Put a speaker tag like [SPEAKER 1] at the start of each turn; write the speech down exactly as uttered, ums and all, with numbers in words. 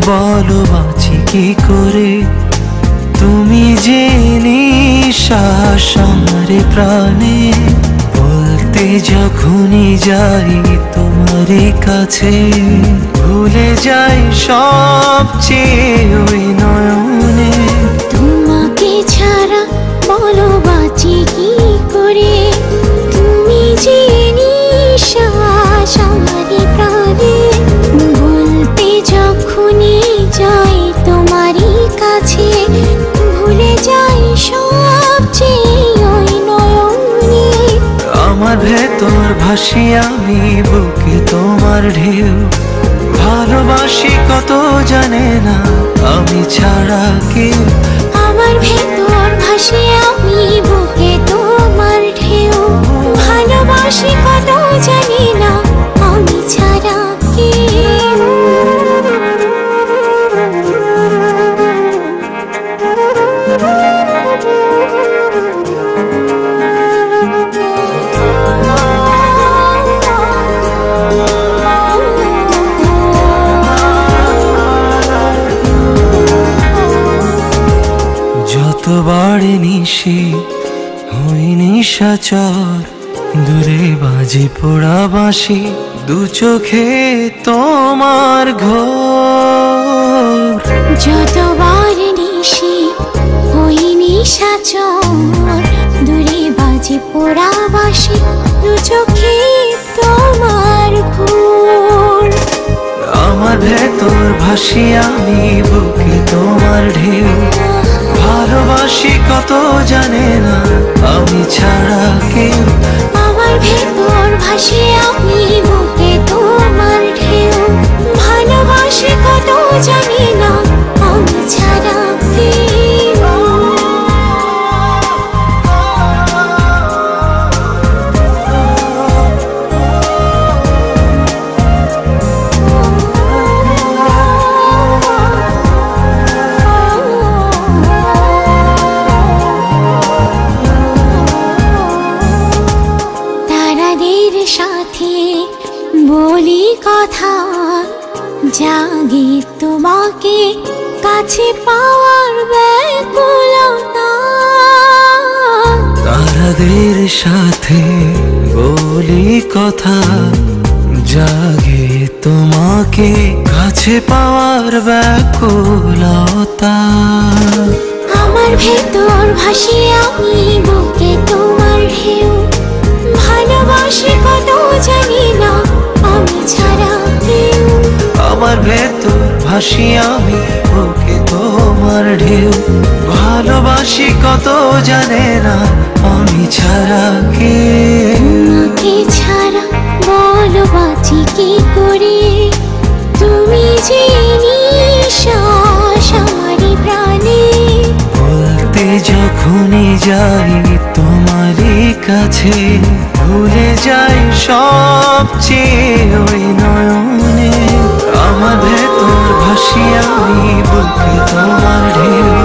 [SPEAKER 1] বলো বাঁচি কি করে, তুমি যে নিঃশ্বাস আমার প্রাণে। বলতে যখনই যাই তোমার কাছে, ভুলে যাই সবচেয়ে ওই নয়নে।
[SPEAKER 2] তোমাকে ছাড়া বলো বাঁচি কি করে, তুমি যে নিঃশ্বাস আমার প্রাণে। বলতে যখনই যাই তোমারই কাছে, ভুলে যাই সবচেয়ে ওই নয়নে।
[SPEAKER 1] আমার ভেতর ভাসি আমি বুকে তোমার ঢেউ, ভালোবাসি কত জানে না আমি ছাড়া কেউ।
[SPEAKER 2] আমার ভেতর ভাসি আমি বুকে তোমার ঢেউ, ভালোবাসি কত জানি না আমি ছাড়া কেউ।
[SPEAKER 1] যতবার নিশি হই নিশাচর, দূরে বাজে পোড়া বাঁশি, দু চোখে তোমার ঘোর।
[SPEAKER 2] যতবার নিশি হই নিশাচর, দূরে বাজে পোড়া বাঁশি, দু চোখে তোমার ঘোর।
[SPEAKER 1] আমার ভেতর ভাসি আমি বুকে তোমার ঢেউ, ভালোবাসি কত জানে না আমি ছাড়া কেউ।
[SPEAKER 2] আমার ভেতর ভাসি আমি বুকে তোমার ঢেউ, ভালোবাসি কত জানি না আমি ছাড়া কেউ। সাথে বলি কথা, জাগে তোমাকে কাছে পাওয়ার ব্যাকুলতা।
[SPEAKER 1] তারাদের সাথে বলি কথা, জাগে তোমাকে কাছে পাওয়ার ব্যাকুলতা।
[SPEAKER 2] আমার ভেতর ভাসি আমি বুকে তোমার ঢেউ, ভালোবাসি কত জানি না আমি ছাড়া কেউ।
[SPEAKER 1] আমার ভেতর ভাসি আমি বুকে তোমার ঢেউ, ভালোবাসি কত জানে না আমি ছাড়া কেউ।
[SPEAKER 2] তোমাকে ছাড়া বলো বাঁচি কি করে, তুমি যে নিঃশ্বাস আমারই প্রাণে।
[SPEAKER 1] বলতে যখনই যাই তোমারই কাছে, ভুলে যাই সবচেয়ে ওই নয়নে। আমার ভেতর ভাসি আমি বুকে তোমার ঢেউ,